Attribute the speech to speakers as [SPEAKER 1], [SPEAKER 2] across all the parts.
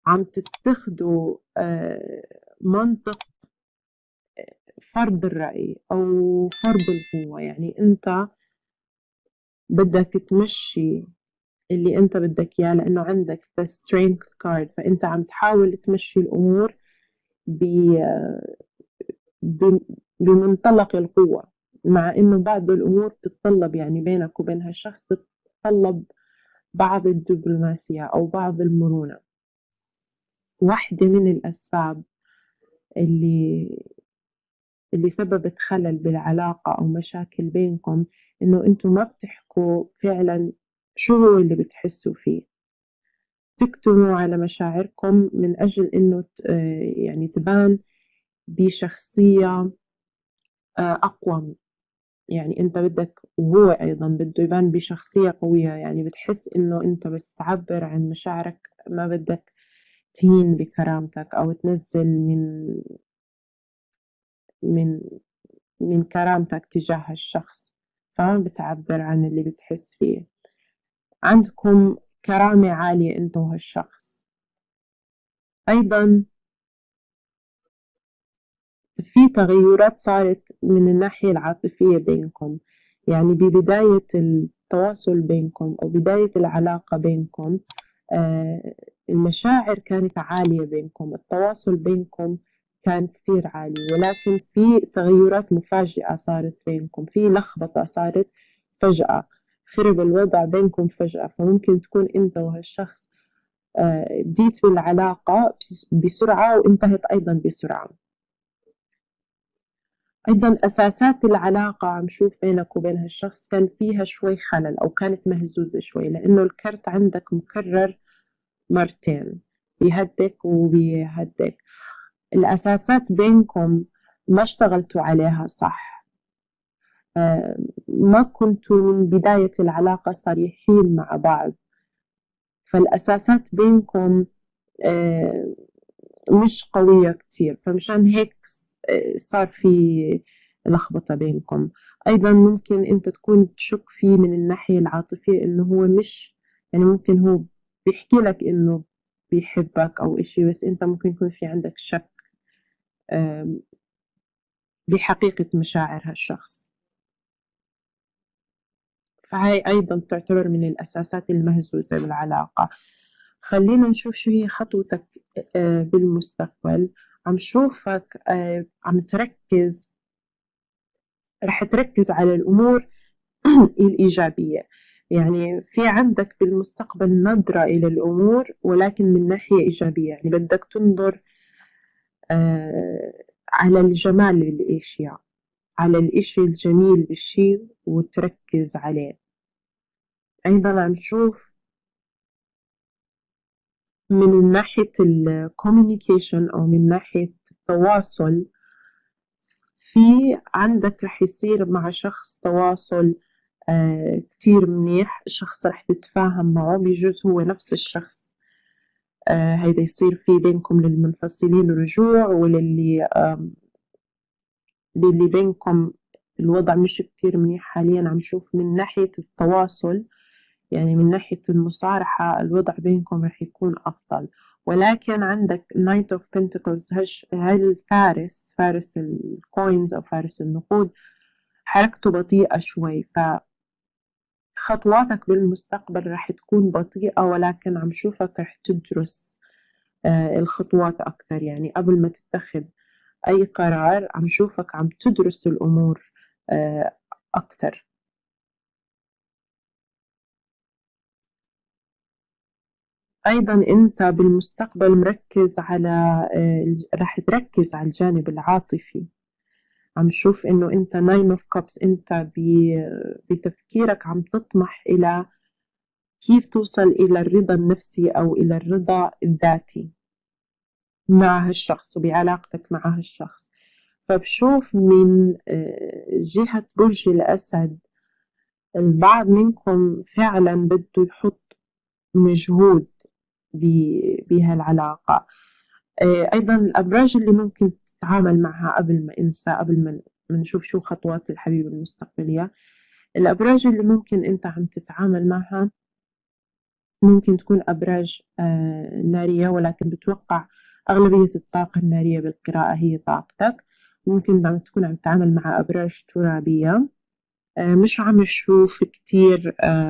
[SPEAKER 1] عم تتخذوا منطق فرض الرأي أو فرض القوة. يعني أنت بدك تمشي اللي أنت بدك إياه لأنه عندك the strength card، فأنت عم تحاول تمشي الأمور ب- بمنطلق القوة، مع إنه بعض الأمور بتتطلب يعني بينك وبين هالشخص بتتطلب بعض الدبلوماسية أو بعض المرونة. واحدة من الأسباب اللي سببت خلل بالعلاقة أو مشاكل بينكم إنه أنتوا ما بتحكوا فعلا شو هو اللي بتحسوا فيه، تكتموا على مشاعركم من أجل إنه يعني تبان بشخصية أقوى. يعني أنت بدك وهو أيضا بده يبان بشخصية قوية، يعني بتحس إنه أنت بس تعبر عن مشاعرك ما بدك تهين بكرامتك أو تنزل من من كرامتك تجاه الشخص، فما بتعبر عن اللي بتحس فيه. عندكم كرامة عالية أنت وهالشخص. أيضا في تغيرات صارت من الناحية العاطفية بينكم، يعني ببداية التواصل بينكم أو بداية العلاقة بينكم المشاعر كانت عالية بينكم، التواصل بينكم كان كتير عالي، ولكن في تغيرات مفاجئة صارت بينكم، في لخبطة صارت فجأة، خرب الوضع بينكم فجأة. فممكن تكون أنت وهالشخص بديت بالعلاقة بسرعة وانتهت أيضا بسرعة. أيضا أساسات العلاقة عم شوف بينك وبين هالشخص كان فيها شوي خلل أو كانت مهزوزة شوي، لأنه الكرت عندك مكرر مرتين، بيهدك وبيهدك. الأساسات بينكم ما اشتغلتوا عليها صح، ما كنتوا من بداية العلاقة صريحين مع بعض، فالأساسات بينكم آه، مش قوية كتير، فمشان هيك صار في لخبطة بينكم. أيضا ممكن أنت تكون تشك فيه من الناحية العاطفية إنه هو مش، يعني ممكن هو بيحكي لك إنه بيحبك أو إشي، بس أنت ممكن يكون في عندك شك آم، بحقيقة مشاعر هالشخص. فهاي أيضا تعتبر من الأساسات المهزوزة بالعلاقة. خلينا نشوف شو هي خطوتك بالمستقبل. عم شوفك عم تركز، رح تركز على الأمور الإيجابية، يعني في عندك بالمستقبل نظرة إلى الأمور ولكن من ناحية إيجابية، يعني بدك تنظر على الجمال بالأشياء، على الإشي الجميل بالشي وتركز عليه. أيضا عم نشوف من ناحية الكوميونيكيشن أو من ناحية التواصل، في عندك رح يصير مع شخص تواصل كتير منيح، شخص رح تتفاهم معه، بيجوز هو نفس الشخص هيدا يصير في بينكم للمنفصلين رجوع، للي بينكم الوضع مش كتير منيح حاليا. عم شوف من ناحية التواصل، يعني من ناحية المصارحة الوضع بينكم رح يكون أفضل. ولكن عندك Knight of Pentacles، هاي الفارس، فارس الكوينز أو فارس النقود، حركته بطيئة شوي، فخطواتك بالمستقبل رح تكون بطيئة، ولكن عم شوفك رح تدرس الخطوات أكتر، يعني قبل ما تتخذ أي قرار عم شوفك عم تدرس الأمور أكتر. أيضا أنت بالمستقبل مركز على رح تركز على الجانب العاطفي. عم شوف إنه أنت ناين اوف كابس، أنت بتفكيرك عم تطمح إلى كيف توصل إلى الرضا النفسي أو إلى الرضا الذاتي مع هالشخص وبعلاقتك مع هالشخص. فبشوف من جهة برج الأسد البعض منكم فعلا بده يحط مجهود بهالعلاقة. أيضا الأبراج اللي ممكن تتعامل معها، قبل ما أنسى، قبل ما نشوف شو خطوات الحبيب المستقبلية، الأبراج اللي ممكن أنت عم تتعامل معها ممكن تكون أبراج نارية، ولكن بتوقع أغلبية الطاقة النارية بالقراءة هي طاقتك. ممكن عم تكون عم تتعامل مع أبراج ترابية. مش عم نشوف كتير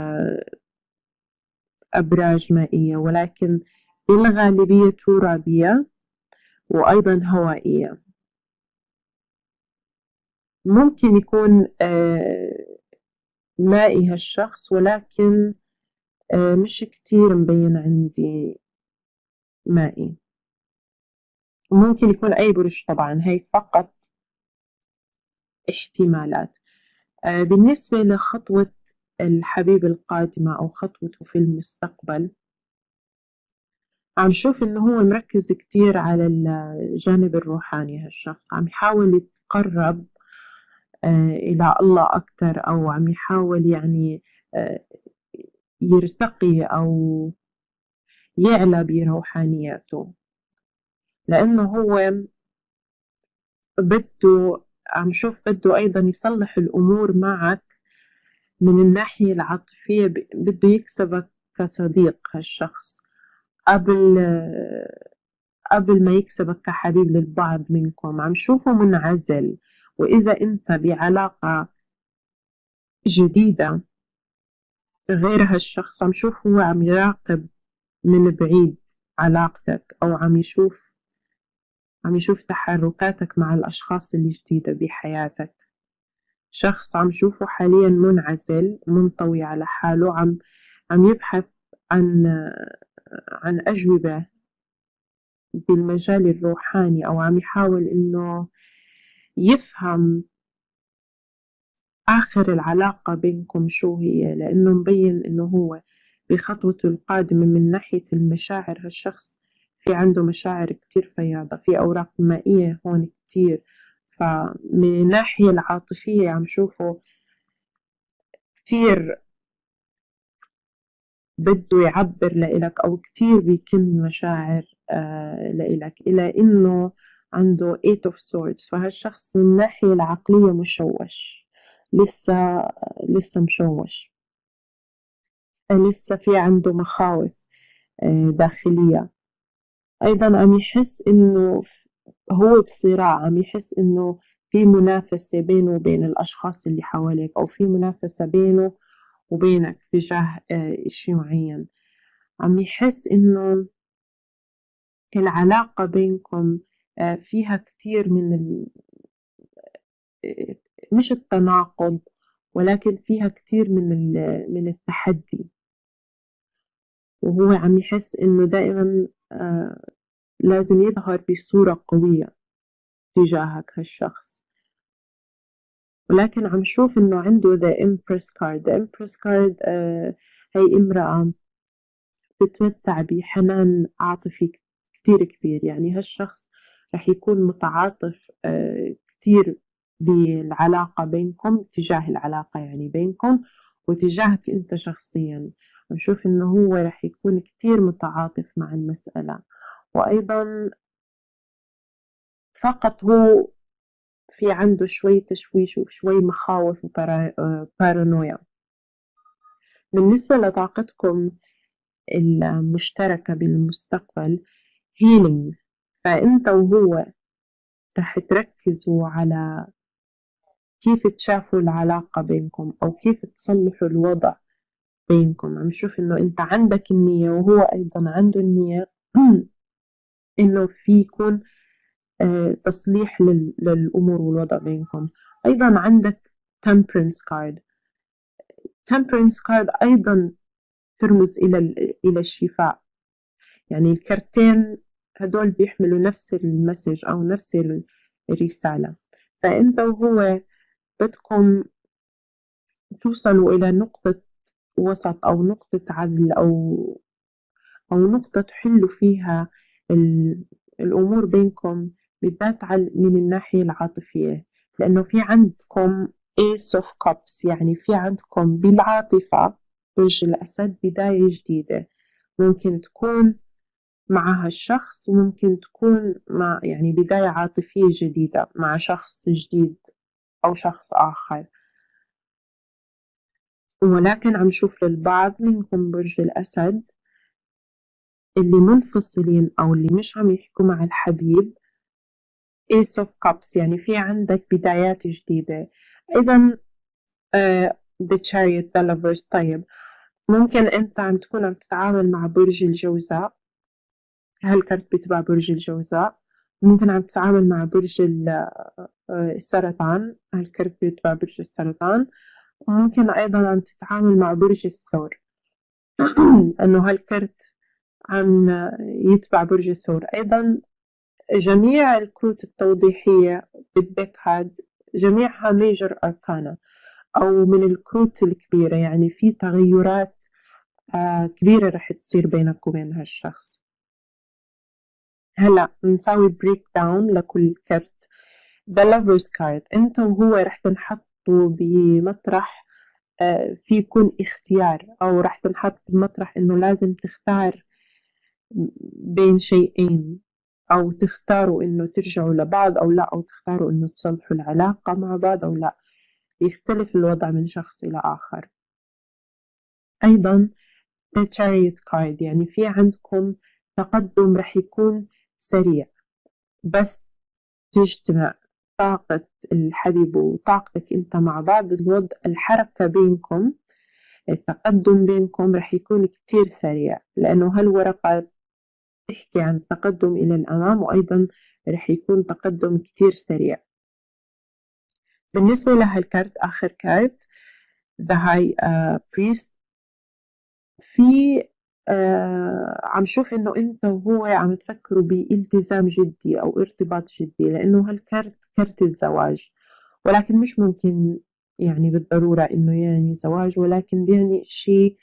[SPEAKER 1] أبراج مائية، ولكن بالغالبية ترابية وأيضا هوائية. ممكن يكون مائي هالشخص، ولكن مش كتير مبين عندي مائي. ممكن يكون أي برج طبعا، هي فقط احتمالات. بالنسبة لخطوة الحبيب القادمة أو خطوته في المستقبل، عم شوف إنه هو مركز كتير على الجانب الروحاني. هالشخص عم يحاول يتقرب إلى الله أكتر، أو عم يحاول يعني آه، يرتقي أو يعلى بروحانياته، لأنه هو بده، عم شوف بده أيضا يصلح الأمور معك من الناحية العاطفية. بده يكسبك كصديق هالشخص قبل قبل ما يكسبك كحبيب للبعض منكم. عم شوفه منعزل، وإذا أنت بعلاقة جديدة غير هالشخص، عم شوف هو عم يراقب من بعيد علاقتك، أو عم يشوف تحركاتك مع الأشخاص الجديدة بحياتك. شخص عم شوفه حاليا منعزل منطوي على حاله، عم يبحث عن أجوبة بالمجال الروحاني، أو عم يحاول إنه يفهم آخر العلاقة بينكم شو هي، لأنه مبين إنه هو بخطوته القادمة من ناحية المشاعر. هالشخص في عنده مشاعر كتير فياضة، في أوراق مائية هون كتير. فمن الناحية العاطفية عم شوفه كتير بده يعبر لإلك، أو كتير بيكن مشاعر لإلك، إلى إنه عنده 8 of swords. فهالشخص من الناحية العقلية مشوش، لسه لسه مشوش، لسه في عنده مخاوف داخلية. أيضا عم يحس إنه هو بصراع، عم يحس إنه في منافسة بينه وبين الأشخاص اللي حواليك، أو في منافسة بينه وبينك تجاه إشي معين. عم يحس إنه العلاقة بينكم فيها كتير من مش التناقض، ولكن فيها كتير من التحدي. وهو عم يحس إنه دائما لازم يظهر بصورة قوية تجاهك هالشخص. ولكن عم شوف إنه عنده the Empress card. the Empress card هي امرأة تتمتع بحنان عاطفي كتير كبير. يعني هالشخص رح يكون متعاطف كتير بالعلاقة بينكم، تجاه العلاقة يعني بينكم وتجاهك أنت شخصيا. بشوف إنه هو رح يكون كتير متعاطف مع المسألة. وأيضا فقط هو في عنده شوي تشويش وشوي مخاوف وبارانويا. بالنسبة لطاقتكم المشتركة بالمستقبل healing، فأنت وهو رح تركزوا على كيف تشافوا العلاقة بينكم، أو كيف تصلحوا الوضع بينكم. عم شوف إنه أنت عندك النية وهو أيضا عنده النية إنه في يكون تصليح للأمور والوضع بينكم. أيضا عندك temperance card. temperance card أيضا ترمز إلى الشفاء. يعني الكرتين هدول بيحملوا نفس المسج أو نفس الرسالة. فأنت وهو بدكم توصلوا إلى نقطة وسط، أو نقطة عدل، أو نقطة تحلوا فيها الأمور بينكم، بالذات من الناحية العاطفية. لأنه في عندكم Ace of Cups، يعني في عندكم بالعاطفة برج الأسد بداية جديدة. ممكن تكون مع هالشخص، وممكن تكون مع يعني بداية عاطفية جديدة مع شخص جديد أو شخص آخر. ولكن عم شوف للبعض منكم برج الأسد اللي منفصلين أو اللي مش عم يحكوا مع الحبيب Ace of Cups، يعني في عندك بدايات جديدة. أيضا The Chariot The Lovers. طيب ممكن أنت عم تكون عم تتعامل مع برج الجوزاء، هالكرت بتبع برج الجوزاء. ممكن عم تتعامل مع برج السرطان، هالكرت بتبع برج السرطان. وممكن أيضا عم تتعامل مع برج الثور أنه هالكرت عم يتبع برج الثور. أيضا جميع الكروت التوضيحية بالديك هاد جميعها ميجر أركانا أو من الكروت الكبيرة، يعني في تغيرات كبيرة رح تصير بينك وبين هالشخص. هلأ بنساوي بريك داون لكل كرت. The Lovers card أنت وهو رح تنحطوا بمطرح في يكون اختيار، أو رح تنحط بمطرح إنه لازم تختار بين شيئين، أو تختاروا إنه ترجعوا لبعض أو لا، أو تختاروا إنه تصلحوا العلاقة مع بعض أو لا. يختلف الوضع من شخص إلى آخر. أيضا The Chariot card يعني في عندكم تقدم رح يكون سريع، بس تجتمع طاقة الحبيب وطاقتك أنت مع بعض، الحركة بينكم، التقدم بينكم رح يكون كتير سريع، لأنه هالورقة تحكي عن التقدم إلى الأمام، وأيضا رح يكون تقدم كتير سريع. بالنسبة لهالكارت آخر كارت The High Priest، في عم شوف إنه أنت وهو عم تفكروا بالتزام جدي أو ارتباط جدي، لأنه هالكارت كارت الزواج، ولكن مش ممكن يعني بالضرورة إنه يعني زواج، ولكن يعني شيء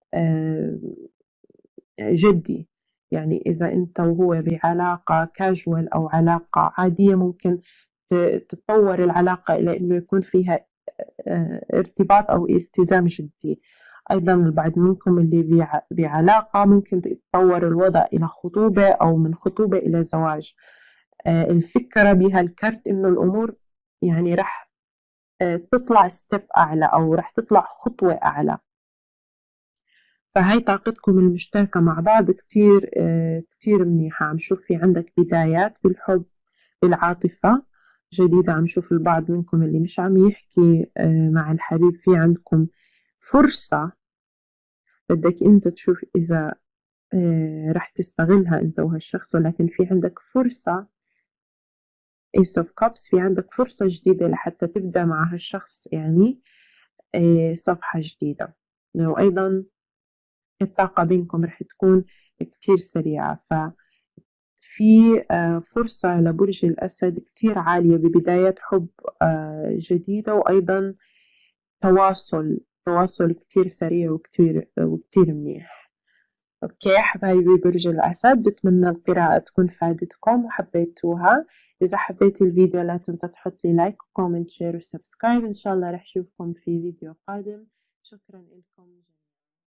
[SPEAKER 1] جدي. يعني إذا أنت وهو بعلاقة كاجوال أو علاقة عادية ممكن تتطور العلاقة إلى إنه يكون فيها ارتباط أو التزام جدي. أيضا البعض منكم اللي بعلاقة ممكن يتطور الوضع إلى خطوبة أو من خطوبة إلى زواج. الفكرة بهالكرت إنه الأمور يعني رح تطلع ستيب أعلى أو رح تطلع خطوة أعلى. فهاي طاقتكم المشتركة مع بعض كتير كتير منيحة. عم شوف في عندك بدايات بالحب بالعاطفة جديدة. عم شوف البعض منكم اللي مش عم يحكي مع الحبيب، في عندكم فرصة بدك انت تشوف إذا رح تستغلها انت وهالشخص، ولكن في عندك فرصة Ace of Cups، في عندك فرصة جديدة لحتى تبدأ مع هالشخص يعني صفحة جديدة. وأيضا الطاقة بينكم رح تكون كتير سريعة، ففي فرصة لبرج الأسد كتير عالية ببداية حب جديدة، وأيضا تواصل كتير سريع وكتير منيح. أوكي حبايبي برج الأسد، بتمنى القراءة تكون فادتكم وحبيتوها. إذا حبيت الفيديو لا تنسى تحط لي لايك وكومنت شير وسبسكرايب. إن شاء الله رح أشوفكم في فيديو قادم. شكرا لكم.